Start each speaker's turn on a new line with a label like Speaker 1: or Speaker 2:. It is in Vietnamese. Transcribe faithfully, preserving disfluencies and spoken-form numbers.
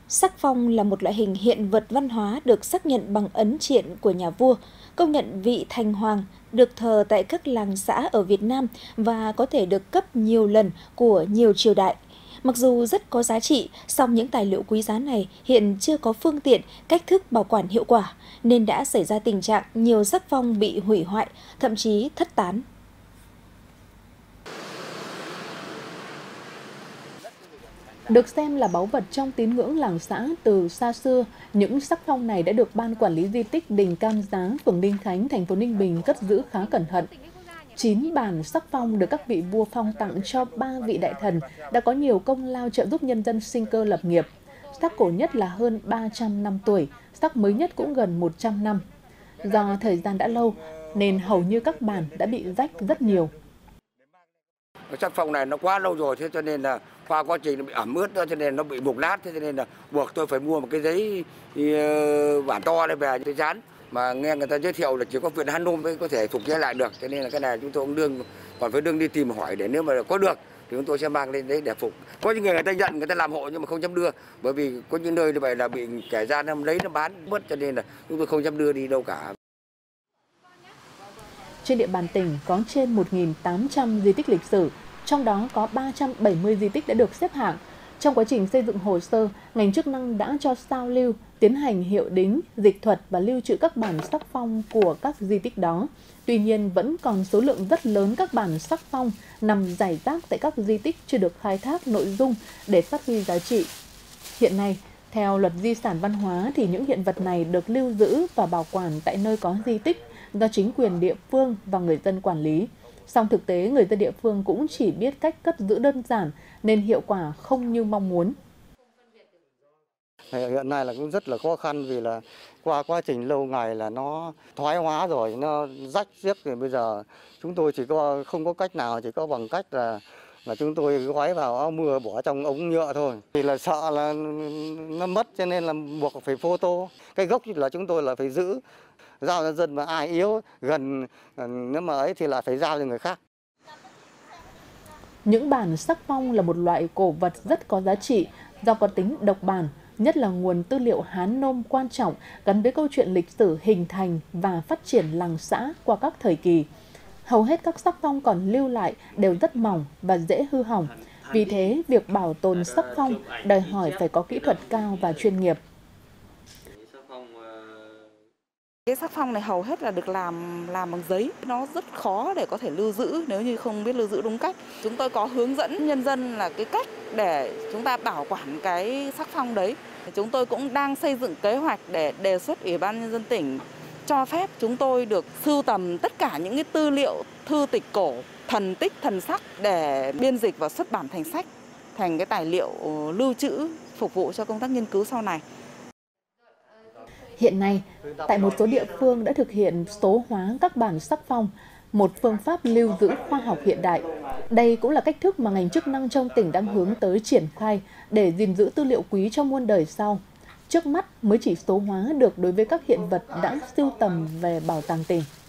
Speaker 1: Sắc phong là một loại hình hiện vật văn hóa được xác nhận bằng ấn triện của nhà vua, công nhận vị thành hoàng, được thờ tại các làng xã ở Việt Nam và có thể được cấp nhiều lần của nhiều triều đại. Mặc dù rất có giá trị, song những tài liệu quý giá này hiện chưa có phương tiện, cách thức bảo quản hiệu quả, nên đã xảy ra tình trạng nhiều sắc phong bị hủy hoại, thậm chí thất tán.
Speaker 2: Được xem là báu vật trong tín ngưỡng làng xã từ xa xưa, những sắc phong này đã được Ban Quản lý Di tích Đình Cam Giá, phường Ninh Khánh, thành phố Ninh Bình cất giữ khá cẩn thận. Chín bản sắc phong được các vị vua phong tặng cho ba vị đại thần đã có nhiều công lao trợ giúp nhân dân sinh cơ lập nghiệp. Sắc cổ nhất là hơn ba trăm năm tuổi, sắc mới nhất cũng gần một trăm năm. Do thời gian đã lâu nên hầu như các bản đã bị rách rất nhiều.
Speaker 3: Sắc phong này nó quá lâu rồi, thế cho nên là qua quá trình nó bị ẩm ướt nữa, cho nên nó bị mục nát, thế cho nên là buộc tôi phải mua một cái giấy bản to đây về tôi dán. Mà nghe người ta giới thiệu là chỉ có viện Hán Nôm mới có thể phục chế lại được, cho nên là cái này chúng tôi cũng đương còn phải đương đi tìm hỏi để nếu mà có được thì chúng tôi sẽ mang lên đấy để phục. Có những người người ta nhận, người ta làm hộ nhưng mà không dám đưa, bởi vì có những nơi như vậy là bị kẻ gian nó lấy nó bán mất, cho nên là chúng tôi không dám đưa đi đâu cả.
Speaker 2: Trên địa bàn tỉnh có trên một nghìn tám trăm di tích lịch sử, trong đó có ba trăm bảy mươi di tích đã được xếp hạng. Trong quá trình xây dựng hồ sơ, ngành chức năng đã cho sao lưu, tiến hành hiệu đính, dịch thuật và lưu trữ các bản sắc phong của các di tích đó. Tuy nhiên, vẫn còn số lượng rất lớn các bản sắc phong nằm rải rác tại các di tích chưa được khai thác nội dung để phát huy giá trị. Hiện nay, theo luật di sản văn hóa thì những hiện vật này được lưu giữ và bảo quản tại nơi có di tích do chính quyền địa phương và người dân quản lý. Song thực tế, người dân địa phương cũng chỉ biết cách cất giữ đơn giản nên hiệu quả không như mong muốn.
Speaker 4: Hiện nay là cũng rất là khó khăn vì là qua quá trình lâu ngày là nó thoái hóa rồi, nó rách riếc rồi. Bây giờ chúng tôi chỉ có không có cách nào, chỉ có bằng cách là là chúng tôi gói vào áo mưa bỏ trong ống nhựa thôi. Vì là sợ là nó mất cho nên là buộc phải photo. Cái gốc là chúng tôi là phải giữ, giao cho dân, mà ai yếu gần nếu mà ấy thì là phải giao cho người khác.
Speaker 2: Những bản sắc phong là một loại cổ vật rất có giá trị do có tính độc bản, nhất là nguồn tư liệu Hán Nôm quan trọng gắn với câu chuyện lịch sử hình thành và phát triển làng xã qua các thời kỳ. Hầu hết các sắc phong còn lưu lại đều rất mỏng và dễ hư hỏng. Vì thế, việc bảo tồn sắc phong đòi hỏi phải có kỹ thuật cao và chuyên nghiệp.
Speaker 5: Cái sắc phong này hầu hết là được làm làm bằng giấy, nó rất khó để có thể lưu giữ nếu như không biết lưu giữ đúng cách. Chúng tôi có hướng dẫn nhân dân là cái cách để chúng ta bảo quản cái sắc phong đấy. Chúng tôi cũng đang xây dựng kế hoạch để đề xuất Ủy ban Nhân dân tỉnh cho phép chúng tôi được sưu tầm tất cả những cái tư liệu thư tịch cổ, thần tích, thần sắc để biên dịch và xuất bản thành sách, thành cái tài liệu lưu trữ phục vụ cho công tác nghiên cứu sau này.
Speaker 2: Hiện nay, tại một số địa phương đã thực hiện số hóa các bản sắc phong, một phương pháp lưu giữ khoa học hiện đại. Đây cũng là cách thức mà ngành chức năng trong tỉnh đang hướng tới triển khai để gìn giữ tư liệu quý cho muôn đời sau. Trước mắt mới chỉ số hóa được đối với các hiện vật đã sưu tầm về bảo tàng tỉnh.